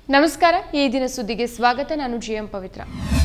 ನಮಸ್ಕಾರ ಈ ದಿನ ಸುದ್ದಿಗೆ ಸ್ವಾಗತ ನಾನು ಜಿಎಂ ಪವಿತ್ರ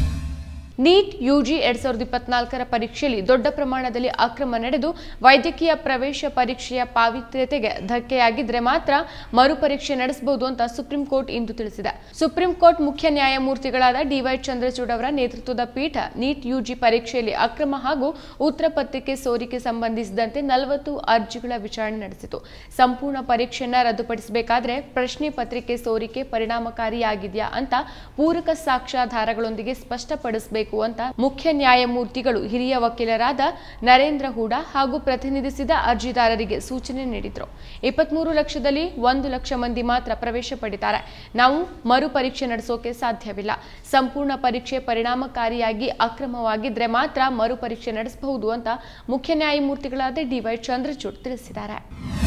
ನೀಟ್ ಯುಜಿ 2024ರ ಪರೀಕ್ಷೆಯಲ್ಲಿ ದೊಡ್ಡ ಪ್ರಮಾಣದಲ್ಲಿ ಅಕ್ರಮ ನಡೆದು ವೈದ್ಯಕೀಯ ಪ್ರವೇಶ ಪರೀಕ್ಷೆಯ ಪಾವಿತ್ರ್ಯತೆಗೆ ಧಕ್ಕೆಯಾಗಿದ್ರೆ ಮಾತ್ರ ಮರುಪರೀಕ್ಷೆ ನಡೆಸಬಹುದು ಅಂತ ಸುಪ್ರೀಂ ಕೋರ್ಟ್ ಇಂದು ತಿಳಿಸಿದೆ. ಸುಪ್ರೀಂ ಕೋರ್ಟ್ ಮುಖ್ಯ ನ್ಯಾಯಮೂರ್ತಿಗಳಾದ ಡಿವೈ ಚಂದ್ರಚೂಡ್ ಅವರ ನೇತೃತ್ವದ ಪೀಠ ನೀಟ್ ಯುಜಿ ಪರೀಕ್ಷೆಯಲ್ಲಿ ಅಕ್ರಮ ಹಾಗೂ ಉತ್ತರ ಪತ್ರಿಕೆ ಸೋರಿಕೆ ಸಂಬಂಧಿಸಿದಂತೆ 40 ಅರ್ಜಿಗಳ ವಿಚಾರಣೆ ನಡೆಸಿತು. ಸಂಪೂರ್ಣ ಪರೀಕ್ಷೆಯನ್ನ ರದ್ದುಪಡಿಸಬೇಕಾದ್ರೆ ಪ್ರಶ್ನೆ ಪತ್ರಿಕೆ ಸೋರಿಕೆ ಪರಿಣಾಮಕಾರಿಯಾಗಿದೆಯಾ ಅಂತ ಪೂರಕ ಸಾಕ್ಷ್ಯಾಧಾರಗಳೊಂದಿಗೆ ಸ್ಪಷ್ಟಪಡಿಸಬೇಕು ಅಂತ ಮುಖ್ಯ ನ್ಯಾಯಮೂರ್ತಿಗಳು ಹಿರಿಯ ವಕೀಲರಾದ ನರೇಂದ್ರ ಹೂಡಾ ಹಾಗೂ ಪ್ರತಿನಿಧಿಸಿದ ಅರ್ಜಿದಾರರಿಗೆ ಸೂಚನೆ ನೀಡಿದ್ರು. 23 ಲಕ್ಷದಲ್ಲಿ 1 ಲಕ್ಷ ಮಂದಿ ಮಾತ್ರ ಪ್ರವೇಶ ಪಡೆದಿದ್ದಾರೆ. ನಾವು ಮರು ಪರೀಕ್ಷೆ ನಡೆಸೋಕೆ ಸಾಧ್ಯವಿಲ್ಲ. ಸಂಪೂರ್ಣ ಪರೀಕ್ಷೆ ಪರಿಣಾಮಕಾರಿಯಾಗಿ ಅಕ್ರಮವಾಗಿದ್ರೆ ಮಾತ್ರ ಮರು ಪರೀಕ್ಷೆ ನಡೆಸಬಹುದು ಅಂತ ಮುಖ್ಯ ನ್ಯಾಯಮೂರ್ತಿಗಳಾದ ಡಿವೈ ಚಂದ್ರಚೂಡ್ ತಿಳಿಸಿದ್ದಾರೆ.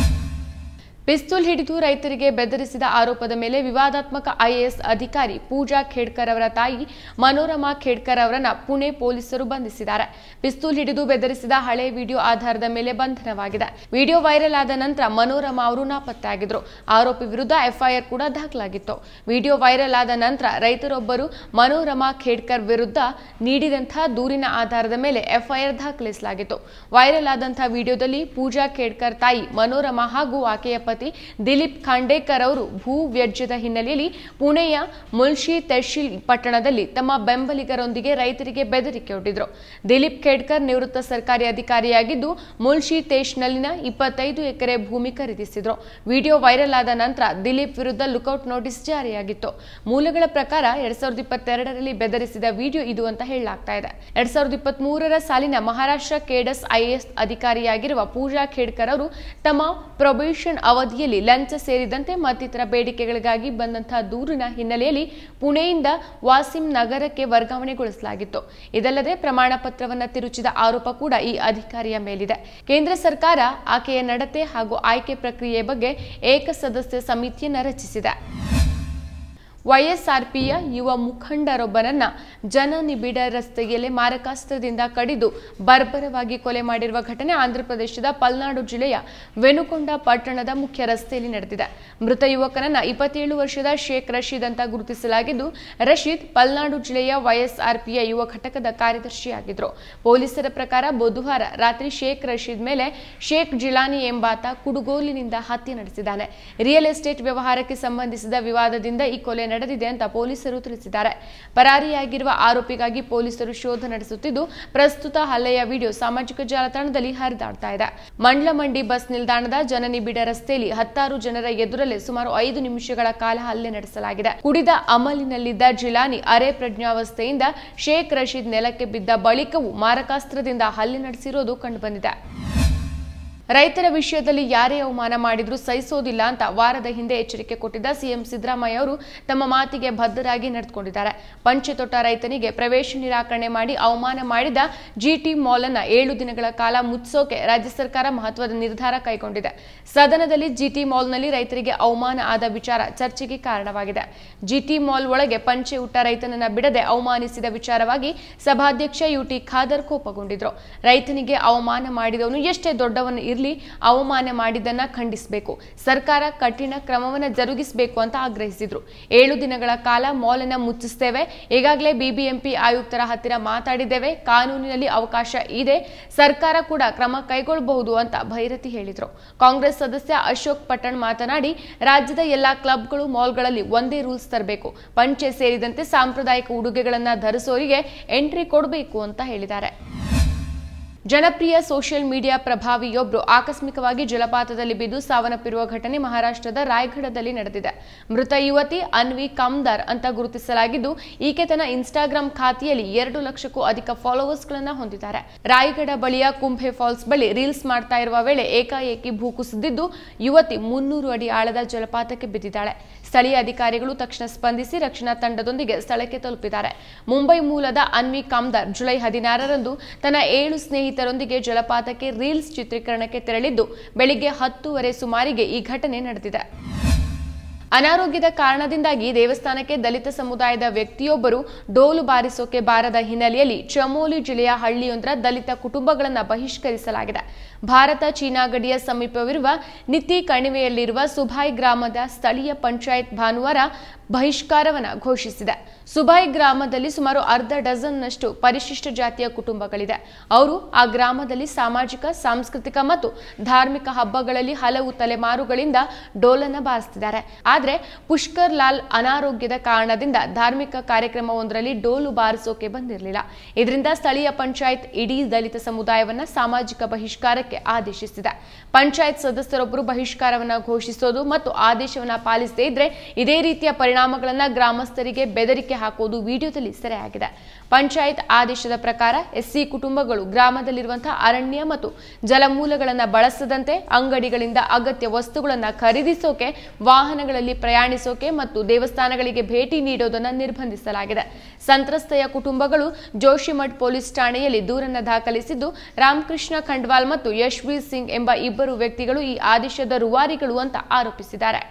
ಪಿಸ್ತೂಲ್ ಹಿಡಿದು ರೈತರಿಗೆ ಬೆದರಿಸಿದ ಆರೋಪದ ಮೇಲೆ ವಿವಾದಾತ್ಮಕ ಐಎಎಸ್ ಅಧಿಕಾರಿ ಪೂಜಾ ಖೇಡ್ಕರ್ ಅವರ ತಾಯಿ ಮನೋರಮಾ ಖೇಡ್ಕರ್ ಅವರನ್ನ ಪುಣೆ ಪೊಲೀಸರು ಬಂಧಿಸಿದ್ದಾರೆ. ಪಿಸ್ತೂಲ್ ಹಿಡಿದು ಬೆದರಿಸಿದ ಹಳೆ ವಿಡಿಯೋ ಆಧಾರದ ಮೇಲೆ ಬಂಧನವಾಗಿದೆ. ವಿಡಿಯೋ ವೈರಲ್ ಆದ ನಂತರ ಮನೋರಮಾ ಅವರು ನಾಪತ್ತೆಯಾಗಿದ್ರು. ಆರೋಪಿ ವಿರುದ್ಧ ಎಫ್ಐಆರ್ ಕೂಡ ದಾಖಲಾಗಿತ್ತು. ವಿಡಿಯೋ ವೈರಲ್ ಆದ ನಂತರ ರೈತರೊಬ್ಬರು ಮನೋರಮಾ ಖೇಡ್ಕರ್ ವಿರುದ್ಧ ನೀಡಿದಂತಹ ದೂರಿನ ಆಧಾರದ ಮೇಲೆ ಎಫ್ಐಆರ್ ದಾಖಲಿಸಲಾಗಿತ್ತು. ವೈರಲ್ ಆದಂತಹ ವಿಡಿಯೋದಲ್ಲಿ ಪೂಜಾ ಖೇಡ್ಕರ್ ತಾಯಿ ಮನೋರಮಾ ಹಾಗೂ ಆಕೆಯ ದಿಲೀಪ್ ಖಾಂಡೇಕರ್ ಅವರು ಭೂ ವ್ಯಾಜ್ಯದ ಹಿನ್ನೆಲೆಯಲ್ಲಿ ಪುಣೆಯ ಮುಲ್ಶಿ ತೆಹ್ಸಿಲ್ ಪಟ್ಟಣದಲ್ಲಿ ತಮ್ಮ ಬೆಂಬಲಿಗರೊಂದಿಗೆ ರೈತರಿಗೆ ಬೆದರಿಕೆ ಒಡ್ಡಿದ್ರು. ದಿಲೀಪ್ ಖೇಡ್ಕರ್ ನಿವೃತ್ತ ಸರ್ಕಾರಿ ಅಧಿಕಾರಿಯಾಗಿದ್ದು ಮುಲ್ಶಿ ತೆಹ್ಸಿಲ್ನಲ್ಲಿನ 25 ಎಕರೆ ಭೂಮಿ ಖರೀದಿಸಿದ್ರು. ವಿಡಿಯೋ ವೈರಲ್ ಆದ ನಂತರ ದಿಲೀಪ್ ವಿರುದ್ಧ ಲುಕೌಟ್ ನೋಟಿಸ್ ಜಾರಿಯಾಗಿತ್ತು. ಮೂಲಗಳ ಪ್ರಕಾರ 2022ರಲ್ಲಿ ಬೆದರಿಸಿದ ವಿಡಿಯೋ ಇದು ಅಂತ ಹೇಳಲಾಗ್ತಾ ಇದೆ. 2023ರ ಸಾಲಿನ ಮಹಾರಾಷ್ಟ್ರ ಕೇಡಸ್ ಐಎಎಸ್ ಅಧಿಕಾರಿಯಾಗಿರುವ ಪೂಜಾ ಖೇಡ್ಕರ್ ಅವರು ತಮ್ಮ ಪ್ರೊಬೇಷನ್ ಅವಧಿಯಲ್ಲಿ ಲಂಚ ಸೇರಿದಂತೆ ಮತ್ತಿತರ ಬೇಡಿಕೆಗಳಿಗಾಗಿ ಬಂದಂತಹ ದೂರಿನ ಹಿನ್ನೆಲೆಯಲ್ಲಿ ಪುಣೆಯಿಂದ ವಾಸಿಂ ನಗರಕ್ಕೆ ವರ್ಗಾವಣೆಗೊಳಿಸಲಾಗಿತ್ತು. ಇದಲ್ಲದೆ ಪ್ರಮಾಣ ಪತ್ರವನ್ನು ತಿರುಚಿದ ಆರೋಪ ಕೂಡ ಈ ಅಧಿಕಾರಿಯ ಮೇಲಿದೆ. ಕೇಂದ್ರ ಸರ್ಕಾರ ಆಕೆಯ ನಡತೆ ಹಾಗೂ ಆಯ್ಕೆ ಪ್ರಕ್ರಿಯೆ ಬಗ್ಗೆ ಏಕಸದಸ್ಯ ಸಮಿತಿಯನ್ನು ರಚಿಸಿದೆ. ವೈಎಸ್ಆರ್ಪಿಯ ಯುವ ಮುಖಂಡರೊಬ್ಬನನ್ನ ಜನನಿಬಿಡ ರಸ್ತೆಯಲ್ಲಿ ಮಾರಕಾಸ್ತ್ರದಿಂದ ಕಡಿದು ಬರ್ಬರವಾಗಿ ಕೊಲೆ ಮಾಡಿರುವ ಘಟನೆ ಆಂಧ್ರಪ್ರದೇಶದ ಪಲ್ನಾಡು ಜಿಲ್ಲೆಯ ವೆನುಕೊಂಡ ಪಟ್ಟಣದ ಮುಖ್ಯ ರಸ್ತೆಯಲ್ಲಿ ನಡೆದಿದೆ. ಮೃತ ಯುವಕನನ್ನ 27 ವರ್ಷದ ಶೇಖ್ ರಶೀದ್ ಅಂತ ಗುರುತಿಸಲಾಗಿದ್ದು, ರಶೀದ್ ಪಲ್ನಾಡು ಜಿಲ್ಲೆಯ ವೈಎಸ್ಆರ್ಪಿಯ ಯುವ ಘಟಕದ ಕಾರ್ಯದರ್ಶಿಯಾಗಿದ್ರು. ಪೊಲೀಸರ ಪ್ರಕಾರ ಬುಧವಾರ ರಾತ್ರಿ ಶೇಖ್ ರಶೀದ್ ಮೇಲೆ ಶೇಖ್ ಜಿಲಾನಿ ಎಂಬಾತ ಕುಡುಗೋಲಿನಿಂದ ಹತ್ಯೆ ನಡೆಸಿದ್ದಾನೆ. ರಿಯಲ್ ಎಸ್ಟೇಟ್ ವ್ಯವಹಾರಕ್ಕೆ ಸಂಬಂಧಿಸಿದ ವಿವಾದದಿಂದ ಈ ಕೊಲೆ ನಡೆದಿದೆ ಅಂತ ಪೊಲೀಸರು ತಿಳಿಸಿದ್ದಾರೆ. ಪರಾರಿಯಾಗಿರುವ ಆರೋಪಿಗಾಗಿ ಪೊಲೀಸರು ಶೋಧ ನಡೆಸುತ್ತಿದ್ದು, ಪ್ರಸ್ತುತ ಹಲ್ಲೆಯ ವಿಡಿಯೋ ಸಾಮಾಜಿಕ ಜಾಲತಾಣದಲ್ಲಿ ಹರಿದಾಡ್ತಾ ಇದೆ. ಮಂಡ್ಲಮಂಡಿ ಬಸ್ ನಿಲ್ದಾಣದ ಜನನಿಬಿಡ ರಸ್ತೆಯಲ್ಲಿ 10 ಜನರ ಎದುರಲ್ಲೇ ಸುಮಾರು 5 ನಿಮಿಷಗಳ ಕಾಲ ಹಲ್ಲೆ ನಡೆಸಲಾಗಿದೆ. ಕುಡಿದ ಅಮಲಿನಲ್ಲಿದ್ದ ಜಿಲಾನಿ ಅರೆ ಪ್ರಜ್ಞಾವಸ್ಥೆಯಿಂದ ಶೇಖ್ ರಶೀದ್ ನೆಲಕ್ಕೆ ಬಿದ್ದ ಬಳಿಕವೂ ಮಾರಕಾಸ್ತ್ರದಿಂದ ಹಲ್ಲೆ ನಡೆಸಿರೋದು ಕಂಡುಬಂದಿದೆ. ರೈತರ ವಿಷಯದಲ್ಲಿ ಯಾರೇ ಅವಮಾನ ಮಾಡಿದ್ರೂ ಸಹಿಸೋದಿಲ್ಲ ಅಂತ ವಾರದ ಹಿಂದೆ ಎಚ್ಚರಿಕೆ ಕೊಟ್ಟಿದ್ದ ಸಿಎಂ ಸಿದ್ದರಾಮಯ್ಯ ಅವರು ತಮ್ಮ ಮಾತಿಗೆ ಬದ್ಧರಾಗಿ ನಡೆದುಕೊಂಡಿದ್ದಾರೆ. ಪಂಚೆ ತೊಟ್ಟ ರೈತನಿಗೆ ಪ್ರವೇಶ ನಿರಾಕರಣೆ ಮಾಡಿ ಅವಮಾನ ಮಾಡಿದ ಜಿಟಿ ಮಾಲ್ ಅನ್ನ 7 ದಿನಗಳ ಕಾಲ ಮುಚ್ಚಿಸೋಕೆ ರಾಜ್ಯ ಸರ್ಕಾರ ಮಹತ್ವದ ನಿರ್ಧಾರ ಕೈಗೊಂಡಿದೆ. ಸದನದಲ್ಲಿ ಜಿಟಿ ಮಾಲ್ನಲ್ಲಿ ರೈತರಿಗೆ ಅವಮಾನ ಆದ ವಿಚಾರ ಚರ್ಚೆಗೆ ಕಾರಣವಾಗಿದೆ. ಜಿಟಿ ಮಾಲ್ ಒಳಗೆ ಪಂಚೆ ಉಟ್ಟ ರೈತನನ್ನ ಬಿಡದೆ ಅವಮಾನಿಸಿದ ವಿಚಾರವಾಗಿ ಸಭಾಧ್ಯಕ್ಷ ಯುಟಿ ಖಾದರ್ ಕೋಪಗೊಂಡಿದ್ರು. ರೈತನಿಗೆ ಅವಮಾನ ಮಾಡಿದವನು ಎಷ್ಟೇ ದೊಡ್ಡವನು ಇರಲಿ, ಅವಮಾನ ಮಾಡಿದ್ದನ್ನ ಖಂಡಿಸಬೇಕು, ಸರ್ಕಾರ ಕಠಿಣ ಕ್ರಮವನ್ನು ಜರುಗಿಸಬೇಕು ಅಂತ ಆಗ್ರಹಿಸಿದ್ರು. 7 ದಿನಗಳ ಕಾಲ ಮಾಲ್ ಅನ್ನು ಮುಚ್ಚಿಸ್ತೇವೆ, ಈಗಾಗಲೇ ಬಿಬಿಎಂಪಿ ಆಯುಕ್ತರ ಹತ್ತಿರ ಮಾತಾಡಿದ್ದೇವೆ, ಕಾನೂನಿನಲ್ಲಿ ಅವಕಾಶ ಇದೆ, ಸರ್ಕಾರ ಕೂಡ ಕ್ರಮ ಕೈಗೊಳ್ಳಬಹುದು ಅಂತ ಭೈರತಿ ಹೇಳಿದ್ರು. ಕಾಂಗ್ರೆಸ್ ಸದಸ್ಯ ಅಶೋಕ್ ಪಟ್ಟಣ್ ಮಾತನಾಡಿ, ರಾಜ್ಯದ ಎಲ್ಲಾ ಕ್ಲಬ್ಗಳು ಮಾಲ್ಗಳಲ್ಲಿ ಒಂದೇ ರೂಲ್ಸ್ ತರಬೇಕು, ಪಂಚೆ ಸೇರಿದಂತೆ ಸಾಂಪ್ರದಾಯಿಕ ಉಡುಗೆಗಳನ್ನ ಧರಿಸೋರಿಗೆ ಎಂಟ್ರಿ ಕೊಡಬೇಕು ಅಂತ ಹೇಳಿದ್ದಾರೆ. ಜನಪ್ರಿಯ ಸೋಷಿಯಲ್ ಮೀಡಿಯಾ ಪ್ರಭಾವಿಯೊಬ್ಬರು ಆಕಸ್ಮಿಕವಾಗಿ ಜಲಪಾತದಲ್ಲಿ ಬಿದ್ದು ಸಾವನ್ನಪ್ಪಿರುವ ಘಟನೆ ಮಹಾರಾಷ್ಟ್ರದ ರಾಯಗಢದಲ್ಲಿ ನಡೆದಿದೆ. ಮೃತ ಯುವತಿ ಅನ್ವಿ ಕಾಮ್ದಾರ್ ಅಂತ ಗುರುತಿಸಲಾಗಿದ್ದು, ಈಕೆ ತನ್ನ ಇನ್ಸ್ಟಾಗ್ರಾಂ ಖಾತೆಯಲ್ಲಿ 2 ಲಕ್ಷಕ್ಕೂ ಅಧಿಕ ಫಾಲೋವರ್ಸ್ಗಳನ್ನು ಹೊಂದಿದ್ದಾರೆ. ರಾಯಗಢ ಬಳಿಯ ಕುಂಭೆ ಫಾಲ್ಸ್ ಬಳಿ ರೀಲ್ಸ್ ಮಾಡ್ತಾ ಇರುವ ವೇಳೆ ಏಕಾಏಕಿ ಭೂಕುಸಿದಿದ್ದು ಯುವತಿ 300 ಅಡಿ ಆಳದ ಜಲಪಾತಕ್ಕೆ ಬಿದ್ದಿದ್ದಾಳೆ. ಸ್ಥಳೀಯ ಅಧಿಕಾರಿಗಳು ತಕ್ಷಣ ಸ್ಪಂದಿಸಿ ರಕ್ಷಣಾ ತಂಡದೊಂದಿಗೆ ಸ್ಥಳಕ್ಕೆ ತಲುಪಿದ್ದಾರೆ. ಮುಂಬೈ ಮೂಲದ ಅನ್ವಿ ಕಾಮ್ದಾರ್ ಜುಲೈ 16ರಂದು ತನ್ನ 7 ಸ್ನೇಹಿತರೊಂದಿಗೆ ಜಲಪಾತಕ್ಕೆ ರೀಲ್ಸ್ ಚಿತ್ರೀಕರಣಕ್ಕೆ ತೆರಳಿದ್ದು, ಬೆಳಿಗ್ಗೆ 10:30 ಸುಮಾರಿಗೆ ಈ ಘಟನೆ ನಡೆದಿದೆ. ಅನಾರೋಗ್ಯದ ಕಾರಣದಿಂದಾಗಿ ದೇವಸ್ಥಾನಕ್ಕೆ ದಲಿತ ಸಮುದಾಯದ ವ್ಯಕ್ತಿಯೊಬ್ಬರು ಡೋಲು ಬಾರಿಸೋಕೆ ಬಾರದ ಹಿನ್ನೆಲೆಯಲ್ಲಿ ಚಮೋಲಿ ಜಿಲ್ಲೆಯ ಹಳ್ಳಿಯೊಂದರ ದಲಿತ ಕುಟುಂಬಗಳನ್ನು ಬಹಿಷ್ಕರಿಸಲಾಗಿದೆ. ಭಾರತ ಚೀನಾ ಗಡಿಯ ಸಮೀಪವಿರುವ ನಿತಿ ಕಣಿವೆಯಲ್ಲಿರುವ ಸುಭಾಯ್ ಗ್ರಾಮದ ಸ್ಥಳೀಯ ಪಂಚಾಯತ್ ಭಾನುವಾರ ಬಹಿಷ್ಕಾರವನ್ನು ಘೋಷಿಸಿದೆ. ಸುಬಾಯಿ ಗ್ರಾಮದಲ್ಲಿ ಸುಮಾರು ಅರ್ಧ ಡಜನ್ನಷ್ಟು ಪರಿಶಿಷ್ಟ ಜಾತಿಯ ಕುಟುಂಬಗಳಿದೆ. ಅವರು ಆ ಗ್ರಾಮದಲ್ಲಿ ಸಾಮಾಜಿಕ, ಸಾಂಸ್ಕೃತಿಕ ಮತ್ತು ಧಾರ್ಮಿಕ ಹಬ್ಬಗಳಲ್ಲಿ ಹಲವು ತಲೆಮಾರುಗಳಿಂದ ಡೋಲನ್ನ ಬಾರಿಸುತ್ತಿದ್ದಾರೆ. ಆದರೆ ಪುಷ್ಕರ್ ಲಾಲ್ ಅನಾರೋಗ್ಯದ ಕಾರಣದಿಂದ ಧಾರ್ಮಿಕ ಕಾರ್ಯಕ್ರಮವೊಂದರಲ್ಲಿ ಡೋಲು ಬಾರಿಸೋಕೆ ಬಂದಿರಲಿಲ್ಲ. ಇದರಿಂದ ಸ್ಥಳೀಯ ಪಂಚಾಯತ್ ಇಡೀ ದಲಿತ ಸಮುದಾಯವನ್ನ ಸಾಮಾಜಿಕ ಬಹಿಷ್ಕಾರಕ್ಕೆ ಆದೇಶಿಸಿದೆ. ಪಂಚಾಯತ್ ಸದಸ್ಯರೊಬ್ಬರು ಬಹಿಷ್ಕಾರವನ್ನ ಘೋಷಿಸೋದು ಮತ್ತು ಆದೇಶವನ್ನ ಪಾಲಿಸದೇ ಇದ್ರೆ ಇದೇ ರೀತಿಯ ಪರಿಣಾಮಗಳನ್ನ ಗ್ರಾಮಸ್ಥರಿಗೆ ಬೆದರಿಕೆ ಹಾಕೋದು ವಿಡಿಯೋದಲ್ಲಿ ಸೆರೆಯಾಗಿದೆ. ಪಂಚಾಯತ್ ಆದೇಶದ ಪ್ರಕಾರ ಎಸ್ಸಿ ಕುಟುಂಬಗಳು ಗ್ರಾಮದಲ್ಲಿರುವಂತಹ ಅರಣ್ಯ ಮತ್ತು ಜಲಮೂಲಗಳನ್ನು ಬಳಸದಂತೆ ಅಂಗಡಿಗಳಿಂದ ಅಗತ್ಯ ವಸ್ತುಗಳನ್ನು ಖರೀದಿಸೋಕೆ, ವಾಹನಗಳಲ್ಲಿ ಪ್ರಯಾಣಿಸೋಕೆ ಮತ್ತು ದೇವಸ್ಥಾನಗಳಿಗೆ ಭೇಟಿ ನೀಡೋದನ್ನು ನಿರ್ಬಂಧಿಸಲಾಗಿದೆ. ಸಂತ್ರಸ್ತೆಯ ಕುಟುಂಬಗಳು ಜೋಶಿಮಠ್ ಪೊಲೀಸ್ ಠಾಣೆಯಲ್ಲಿ ದೂರನ್ನು ದಾಖಲಿಸಿದ್ದು, ರಾಮಕೃಷ್ಣ ಖಂಡ್ವಾಲ್ ಮತ್ತು ಯಶ್ವೀರ್ ಸಿಂಗ್ ಎಂಬ ಇಬ್ಬರು ವ್ಯಕ್ತಿಗಳು ಈ ಆದೇಶದ ರೂವಾರಿಗಳು ಅಂತ ಆರೋಪಿಸಿದ್ದಾರೆ.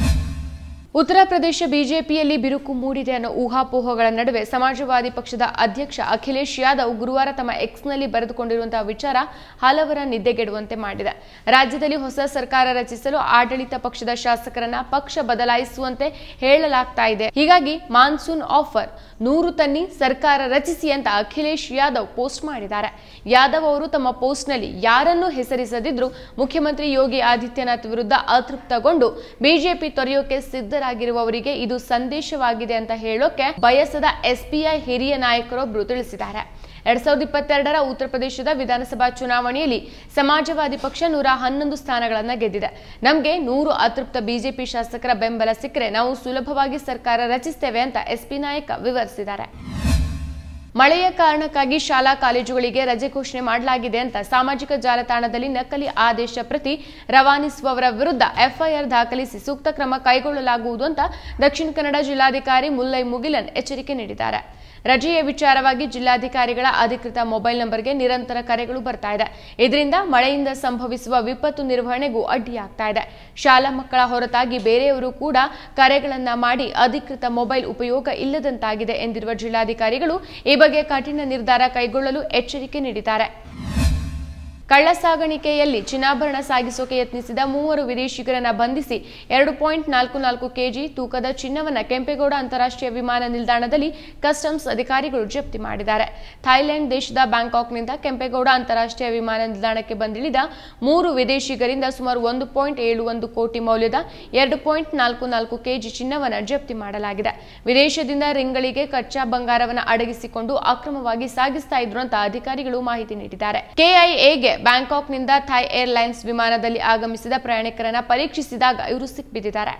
ಉತ್ತರ ಪ್ರದೇಶ ಬಿಜೆಪಿಯಲ್ಲಿ ಬಿರುಕು ಮೂಡಿದೆ ಅನ್ನೋ ಊಹಾಪೋಹಗಳ ನಡುವೆ ಸಮಾಜವಾದಿ ಪಕ್ಷದ ಅಧ್ಯಕ್ಷ ಅಖಿಲೇಶ್ ಯಾದವ್ ಗುರುವಾರ ತಮ್ಮ ಎಕ್ಸ್ನಲ್ಲಿ ಬರೆದುಕೊಂಡಿರುವಂತಹ ವಿಚಾರ ಹಲವರ ನಿದ್ದೆಗೆಡುವಂತೆ ಮಾಡಿದೆ. ರಾಜ್ಯದಲ್ಲಿ ಹೊಸ ಸರ್ಕಾರ ರಚಿಸಲು ಆಡಳಿತ ಪಕ್ಷದ ಶಾಸಕರನ್ನ ಪಕ್ಷ ಬದಲಾಯಿಸುವಂತೆ ಹೇಳಲಾಗ್ತಾ ಇದೆ. ಹೀಗಾಗಿ ಮಾನ್ಸೂನ್ ಆಫರ್ 100 ತನ್ನಿ, ಸರ್ಕಾರ ರಚಿಸಿ ಅಂತ ಅಖಿಲೇಶ್ ಯಾದವ್ ಪೋಸ್ಟ್ ಮಾಡಿದ್ದಾರೆ. ಯಾದವ್ ಅವರು ತಮ್ಮ ಪೋಸ್ಟ್ನಲ್ಲಿ ಯಾರನ್ನೂ ಹೆಸರಿಸದಿದ್ರು ಮುಖ್ಯಮಂತ್ರಿ ಯೋಗಿ ಆದಿತ್ಯನಾಥ್ ವಿರುದ್ಧ ಅತೃಪ್ತಗೊಂಡು ಬಿಜೆಪಿ ತೊರೆಯೋಕೆ ಸಿದ್ಧರಾಗಿರುವವರಿಗೆ ಇದು ಸಂದೇಶವಾಗಿದೆ ಅಂತ ಹೇಳೋಕೆ ಬಯಸದ ಎಸ್ಪಿಐ ಹಿರಿಯ ನಾಯಕರೊಬ್ಬರು ತಿಳಿಸಿದ್ದಾರೆ. 2022ರ ಉತ್ತರ ಪ್ರದೇಶದ ವಿಧಾನಸಭಾ ಚುನಾವಣೆಯಲ್ಲಿ ಸಮಾಜವಾದಿ ಪಕ್ಷ 111 ಸ್ಥಾನಗಳನ್ನು ಗೆದ್ದಿದೆ. ನಮಗೆ 100 ಅತೃಪ್ತ ಬಿಜೆಪಿ ಶಾಸಕರ ಬೆಂಬಲ ಸಿಕ್ಕರೆ ನಾವು ಸುಲಭವಾಗಿ ಸರ್ಕಾರ ರಚಿಸುತ್ತೇವೆ ಅಂತ ಎಸ್ಪಿ ನಾಯಕ ವಿವರಿಸಿದ್ದಾರೆ. ಮಳೆಯ ಕಾರಣಕ್ಕಾಗಿ ಶಾಲಾ ಕಾಲೇಜುಗಳಿಗೆ ರಜೆ ಘೋಷಣೆ ಮಾಡಲಾಗಿದೆ ಅಂತ ಸಾಮಾಜಿಕ ಜಾಲತಾಣದಲ್ಲಿ ನಕಲಿ ಆದೇಶ ಪ್ರತಿ ರವಾನಿಸುವವರ ವಿರುದ್ಧ ಎಫ್ಐಆರ್ ದಾಖಲಿಸಿ ಸೂಕ್ತ ಕ್ರಮ ಕೈಗೊಳ್ಳಲಾಗುವುದು ಅಂತ ದಕ್ಷಿಣ ಕನ್ನಡ ಜಿಲ್ಲಾಧಿಕಾರಿ ಮುಲ್ಲೈ ಮುಗಿಲನ್ ಎಚ್ಚರಿಕೆ ನೀಡಿದ್ದಾರೆ. ರಜೆಯ ವಿಚಾರವಾಗಿ ಜಿಲ್ಲಾಧಿಕಾರಿಗಳ ಅಧಿಕೃತ ಮೊಬೈಲ್ ನಂಬರ್ಗೆ ನಿರಂತರ ಕರೆಗಳು ಬರ್ತಾ ಇದೆ. ಇದರಿಂದ ಮಳೆಯಿಂದ ಸಂಭವಿಸುವ ವಿಪತ್ತು ನಿರ್ವಹಣೆಗೂ ಅಡ್ಡಿಯಾಗ್ತಾ ಇದೆ. ಶಾಲಾ ಮಕ್ಕಳ ಹೊರತಾಗಿ ಬೇರೆಯವರು ಕೂಡ ಕರೆಗಳನ್ನ ಮಾಡಿ ಅಧಿಕೃತ ಮೊಬೈಲ್ ಉಪಯೋಗ ಇಲ್ಲದಂತಾಗಿದೆ ಎಂದಿರುವ ಜಿಲ್ಲಾಧಿಕಾರಿಗಳು ಈ ಬಗ್ಗೆ ಕಠಿಣ ನಿರ್ಧಾರ ಕೈಗೊಳ್ಳಲು ಎಚ್ಚರಿಕೆ ನೀಡಿದ್ದಾರೆ. ಕಳ್ಳ ಸಾಗಾಣಿಕೆಯಲ್ಲಿ ಚಿನ್ನಾಭರಣ ಸಾಗಿಸೋಕೆ ಯತ್ನಿಸಿದ 3 ವಿದೇಶಿಗರನ್ನ ಬಂಧಿಸಿ 2.44 ಕೆಜಿ ತೂಕದ ಚಿನ್ನವನ್ನ ಕೆಂಪೇಗೌಡ ಅಂತಾರಾಷ್ಟ್ರೀಯ ವಿಮಾನ ನಿಲ್ದಾಣದಲ್ಲಿ ಕಸ್ಟಮ್ಸ್ ಅಧಿಕಾರಿಗಳು ಜಪ್ತಿ ಮಾಡಿದ್ದಾರೆ. ಥೈಲ್ಯಾಂಡ್ ದೇಶದ ಬ್ಯಾಂಕಾಕ್ನಿಂದ ಕೆಂಪೇಗೌಡ ಅಂತಾರಾಷ್ಟ್ರೀಯ ವಿಮಾನ ನಿಲ್ದಾಣಕ್ಕೆ ಬಂದಿಳಿದ 3 ವಿದೇಶಿಗರಿಂದ ಸುಮಾರು 1.71 ಕೋಟಿ ಮೌಲ್ಯದ 2.44 ಕೆಜಿ ಚಿನ್ನವನ್ನ ಜಪ್ತಿ ಮಾಡಲಾಗಿದೆ. ವಿದೇಶದಿಂದ ರಿಂಗಳಿಗೆ ಕಚ್ಚಾ ಬಂಗಾರವನ್ನು ಅಡಗಿಸಿಕೊಂಡು ಅಕ್ರಮವಾಗಿ ಸಾಗಿಸ್ತಾ ಇದ್ರು ಅಂತ ಅಧಿಕಾರಿಗಳು ಮಾಹಿತಿ ನೀಡಿದ್ದಾರೆ. ಕೆಐಎಗೆ ಬ್ಯಾಂಕಾಕ್ನಿಂದ ಥೈ ಏರ್ಲೈನ್ಸ್ ವಿಮಾನದಲ್ಲಿ ಆಗಮಿಸಿದ ಪ್ರಯಾಣಿಕರನ್ನ ಪರೀಕ್ಷಿಸಿದಾಗ ಇವರು ಸಿಕ್ಬಿದ್ದಿದ್ದಾರೆ.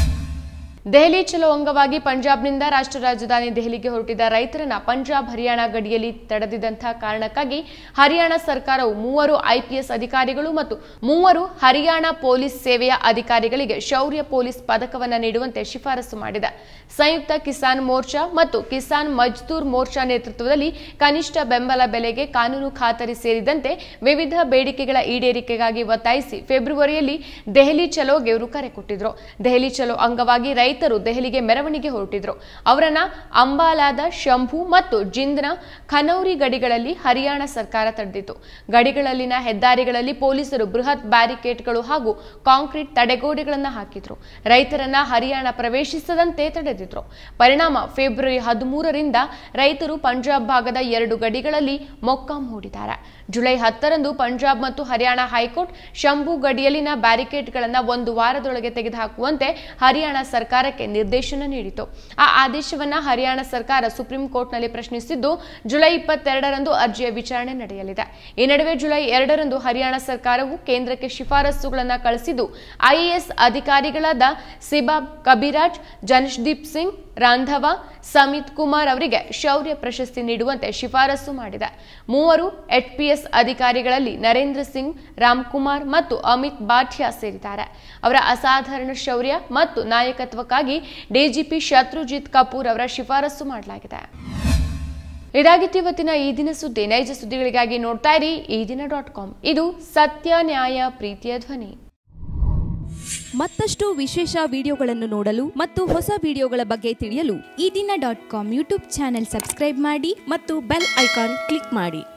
ದೆಹಲಿ ಚಲೋ ಅಂಗವಾಗಿ ಪಂಜಾಬ್ನಿಂದ ರಾಷ್ಟ್ರ ರಾಜಧಾನಿ ದೆಹಲಿಗೆ ಹೊರಟಿದ್ದ ರೈತರನ್ನ ಪಂಜಾಬ್ ಹರಿಯಾಣ ಗಡಿಯಲ್ಲಿ ತಡೆದಿದ್ದಂತಹ ಕಾರಣಕ್ಕಾಗಿ ಹರಿಯಾಣ ಸರ್ಕಾರವು 3 ಐಪಿಎಸ್ ಅಧಿಕಾರಿಗಳು ಮತ್ತು 3 ಹರಿಯಾಣ ಪೊಲೀಸ್ ಸೇವೆಯ ಅಧಿಕಾರಿಗಳಿಗೆ ಶೌರ್ಯ ಪೊಲೀಸ್ ಪದಕವನ್ನು ನೀಡುವಂತೆ ಶಿಫಾರಸು ಮಾಡಿದೆ. ಸಂಯುಕ್ತ ಕಿಸಾನ್ ಮೋರ್ಚಾ ಮತ್ತು ಕಿಸಾನ್ ಮಜ್ದೂರ್ ಮೋರ್ಚಾ ನೇತೃತ್ವದಲ್ಲಿ ಕನಿಷ್ಠ ಬೆಂಬಲ ಬೆಲೆಗೆ ಕಾನೂನು ಖಾತರಿ ಸೇರಿದಂತೆ ವಿವಿಧ ಬೇಡಿಕೆಗಳ ಈಡೇರಿಕೆಗಾಗಿ ಒತ್ತಾಯಿಸಿ ಫೆಬ್ರವರಿಯಲ್ಲಿ ದೆಹಲಿ ಚಲೋಗೆ ಇವರು ಕರೆ ಕೊಟ್ಟಿದ್ರು. ದೆಹಲಿ ಚಲೋ ಅಂಗವಾಗಿ ರೈತರು ದೆಹಲಿಗೆ ಮೆರವಣಿಗೆ ಹೊರಟಿದ್ರು. ಅವರನ್ನ ಅಂಬಾಲಾದ ಶಂಭು ಮತ್ತು ಜಿಂದ್ನ ಖನೌರಿ ಗಡಿಗಳಲ್ಲಿ ಹರಿಯಾಣ ಸರ್ಕಾರ ತಡೆದಿತ್ತು. ಗಡಿಗಳಲ್ಲಿನ ಹೆದ್ದಾರಿಗಳಲ್ಲಿ ಪೊಲೀಸರು ಬೃಹತ್ ಬ್ಯಾರಿಕೇಡ್ಗಳು ಹಾಗೂ ಕಾಂಕ್ರೀಟ್ ತಡೆಗೋಡೆಗಳನ್ನು ಹಾಕಿದ್ರು. ರೈತರನ್ನ ಹರಿಯಾಣ ಪ್ರವೇಶಿಸದಂತೆ ತಡೆದಿದ್ರು. ಪರಿಣಾಮ ಫೆಬ್ರವರಿ 13ರಿಂದ ರೈತರು ಪಂಜಾಬ್ ಭಾಗದ 2 ಗಡಿಗಳಲ್ಲಿ ಮೊಕ್ಕಾಂ ಹೂಡಿದ್ದಾರೆ. ಜುಲೈ 10ರಂದು ಪಂಜಾಬ್ ಮತ್ತು ಹರಿಯಾಣ ಹೈಕೋರ್ಟ್ ಶಂಭು ಗಡಿಯಲ್ಲಿನ ಬ್ಯಾರಿಕೇಡ್ಗಳನ್ನು 1 ವಾರದೊಳಗೆ ತೆಗೆದುಹಾಕುವಂತೆ ಹರಿಯಾಣ ಸರ್ಕಾರಕ್ಕೆ ನಿರ್ದೇಶನ ನೀಡಿತು. ಆ ಆದೇಶವನ್ನ ಹರಿಯಾಣ ಸರ್ಕಾರ ಸುಪ್ರೀಂ ಕೋರ್ಟ್ನಲ್ಲಿ ಪ್ರಶ್ನಿಸಿದ್ದು, ಜುಲೈ 22ರಂದು ಅರ್ಜಿಯ ವಿಚಾರಣೆ ನಡೆಯಲಿದೆ. ಈ ನಡುವೆ ಜುಲೈ 2ರಂದು ಹರಿಯಾಣ ಸರ್ಕಾರವು ಕೇಂದ್ರಕ್ಕೆ ಶಿಫಾರಸುಗಳನ್ನು ಕಳಿಸಿದ್ದು, ಐಎಎಸ್ ಅಧಿಕಾರಿಗಳಾದ ಸಿಬಾಬ್ ಕಬಿರಾಜ್, ಜನಶ್ದೀಪ್ ಸಿಂಗ್ ರಾಂಧವಾ, ಸಮಿತ್ ಕುಮಾರ್ ಅವರಿಗೆ ಶೌರ್ಯ ಪ್ರಶಸ್ತಿ ನೀಡುವಂತೆ ಶಿಫಾರಸು ಮಾಡಿದೆ. 3 ಎಚ್ಪಿಎಸ್ ಅಧಿಕಾರಿಗಳಲ್ಲಿ ನರೇಂದ್ರ ಸಿಂಗ್, ರಾಮ್ಕುಮಾರ್ ಮತ್ತು ಅಮಿತ್ ಬಾಠಿಯಾ ಸೇರಿದ್ದಾರೆ. ಅವರ ಅಸಾಧಾರಣ ಶೌರ್ಯ ಮತ್ತು ನಾಯಕತ್ವಕ್ಕಾಗಿ ಡಿಜಿಪಿ ಶತ್ರುಜಿತ್ ಕಪೂರ್ ಅವರ ಶಿಫಾರಸು ಮಾಡಲಾಗಿದೆ. ಇದಾಗಿತ್ತು ಇವತ್ತಿನ ಈ ದಿನ ಸುದ್ದಿ. ನೈಜ ಸುದ್ದಿಗಳಿಗಾಗಿ ನೋಡ್ತಾ ಇರಿ ಈದಿನ.com. ಇದು ಸತ್ಯ, ನ್ಯಾಯ, ಪ್ರೀತಿಯ ಧ್ವನಿ. ಮತ್ತಷ್ಟು ವಿಶೇಷ ವಿಡಿಯೋಗಳನ್ನು ನೋಡಲು ಮತ್ತು ಹೊಸ ವಿಡಿಯೋಗಳ ಬಗ್ಗೆ ತಿಳಿಯಲು ಈದಿನ.com ಯೂಟ್ಯೂಬ್ ಚಾನೆಲ್ ಸಬ್ಸ್ಕ್ರೈಬ್ ಮಾಡಿ ಮತ್ತು ಬೆಲ್ ಐಕಾನ್ ಕ್ಲಿಕ್ ಮಾಡಿ.